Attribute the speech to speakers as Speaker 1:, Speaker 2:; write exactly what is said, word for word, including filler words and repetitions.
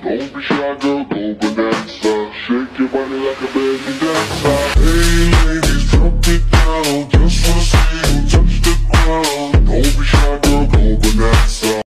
Speaker 1: Don't be shy, girl, go bonanza. Shake your body like a baby dancer. Hey.